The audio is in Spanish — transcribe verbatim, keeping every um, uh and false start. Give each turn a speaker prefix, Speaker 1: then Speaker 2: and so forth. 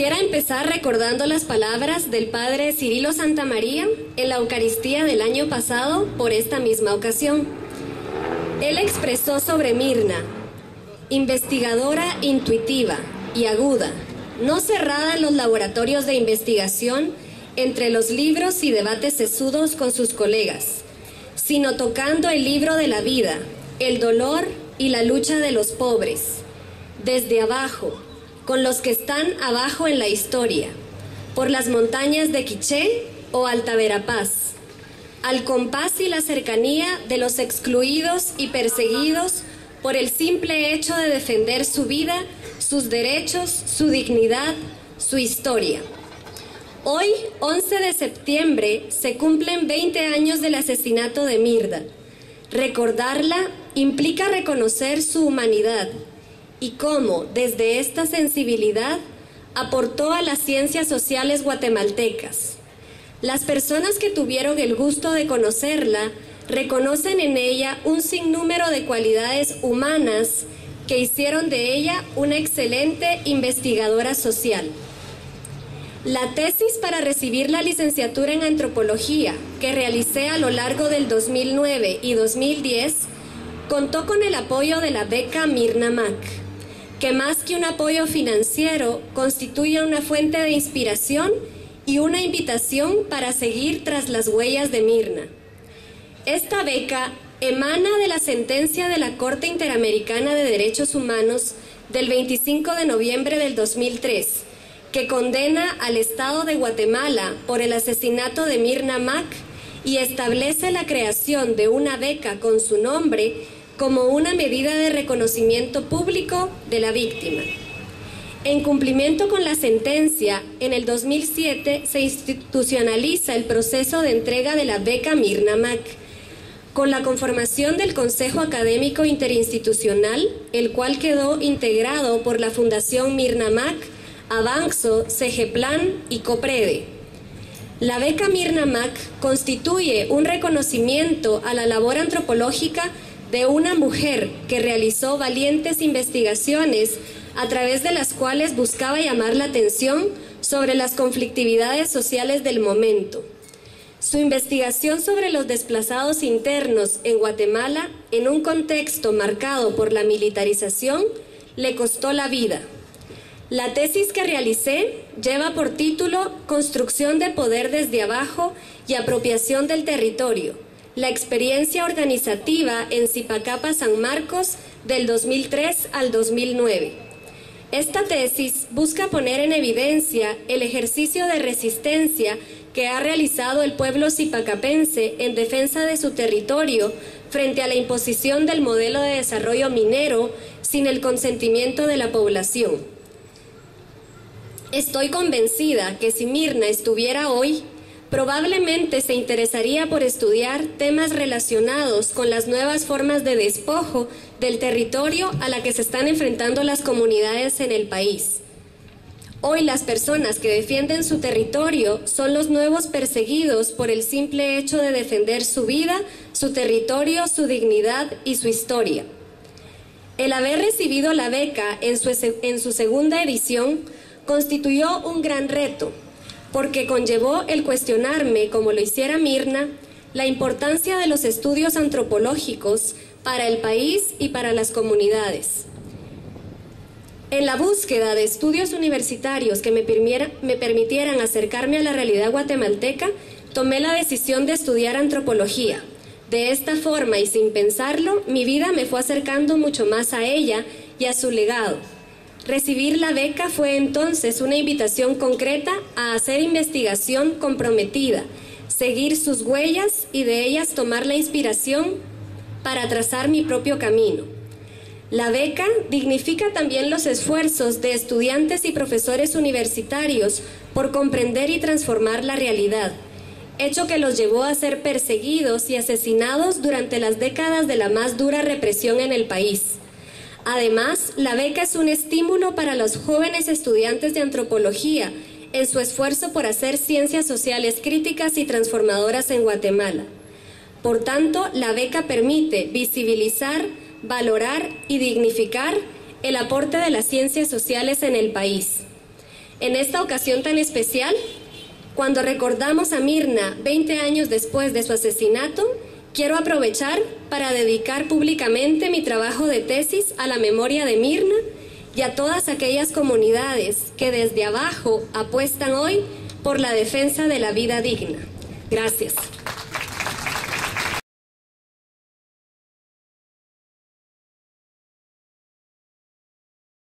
Speaker 1: Quisiera empezar recordando las palabras del padre Cirilo Santamaría en la Eucaristía del año pasado por esta misma ocasión. Él expresó sobre Mirna: investigadora intuitiva y aguda, no cerrada en los laboratorios de investigación, entre los libros y debates sesudos con sus colegas, sino tocando el libro de la vida, el dolor y la lucha de los pobres, desde abajo, con los que están abajo en la historia, por las montañas de Quiché o Alta Verapaz, al compás y la cercanía de los excluidos y perseguidos por el simple hecho de defender su vida, sus derechos, su dignidad, su historia. Hoy, once de septiembre, se cumplen veinte años del asesinato de Mirna. Recordarla implica reconocer su humanidad y cómo, desde esta sensibilidad, aportó a las ciencias sociales guatemaltecas. Las personas que tuvieron el gusto de conocerla reconocen en ella un sinnúmero de cualidades humanas que hicieron de ella una excelente investigadora social. La tesis para recibir la licenciatura en antropología que realicé a lo largo del dos mil nueve y dos mil diez contó con el apoyo de la beca Mirna Mac, que más que un apoyo financiero constituye una fuente de inspiración y una invitación para seguir tras las huellas de Mirna. Esta beca emana de la sentencia de la Corte Interamericana de Derechos Humanos del veinticinco de noviembre del dos mil tres, que condena al Estado de Guatemala por el asesinato de Mirna Mac y establece la creación de una beca con su nombre como una medida de reconocimiento público de la víctima. En cumplimiento con la sentencia, en el dos mil siete se institucionaliza el proceso de entrega de la beca Mirna Mac, con la conformación del Consejo Académico Interinstitucional, el cual quedó integrado por la Fundación Mirna Mac, Avanxo, Segeplan y Coprede. La beca Mirna Mac constituye un reconocimiento a la labor antropológica de una mujer que realizó valientes investigaciones a través de las cuales buscaba llamar la atención sobre las conflictividades sociales del momento. Su investigación sobre los desplazados internos en Guatemala, en un contexto marcado por la militarización, le costó la vida. La tesis que realicé lleva por título Construcción de poder desde abajo y apropiación del territorio, la experiencia organizativa en Zipacapa, San Marcos, del dos mil tres al dos mil nueve. Esta tesis busca poner en evidencia el ejercicio de resistencia que ha realizado el pueblo zipacapense en defensa de su territorio frente a la imposición del modelo de desarrollo minero sin el consentimiento de la población. Estoy convencida que si Mirna estuviera hoy, probablemente se interesaría por estudiar temas relacionados con las nuevas formas de despojo del territorio a la que se están enfrentando las comunidades en el país. Hoy las personas que defienden su territorio son los nuevos perseguidos por el simple hecho de defender su vida, su territorio, su dignidad y su historia. El haber recibido la beca en su, en su segunda edición constituyó un gran reto, porque conllevó el cuestionarme, como lo hiciera Mirna, la importancia de los estudios antropológicos para el país y para las comunidades. En la búsqueda de estudios universitarios que me, permiera, me permitieran acercarme a la realidad guatemalteca, tomé la decisión de estudiar antropología. De esta forma y sin pensarlo, mi vida me fue acercando mucho más a ella y a su legado. Recibir la beca fue entonces una invitación concreta a hacer investigación comprometida, seguir sus huellas y de ellas tomar la inspiración para trazar mi propio camino. La beca dignifica también los esfuerzos de estudiantes y profesores universitarios por comprender y transformar la realidad, hecho que los llevó a ser perseguidos y asesinados durante las décadas de la más dura represión en el país. Además, la beca es un estímulo para los jóvenes estudiantes de antropología en su esfuerzo por hacer ciencias sociales críticas y transformadoras en Guatemala. Por tanto, la beca permite visibilizar, valorar y dignificar el aporte de las ciencias sociales en el país. En esta ocasión tan especial, cuando recordamos a Mirna veinte años después de su asesinato, quiero aprovechar para dedicar públicamente mi trabajo de tesis a la memoria de Mirna y a todas aquellas comunidades que desde abajo apuestan hoy por la defensa de la vida digna. Gracias.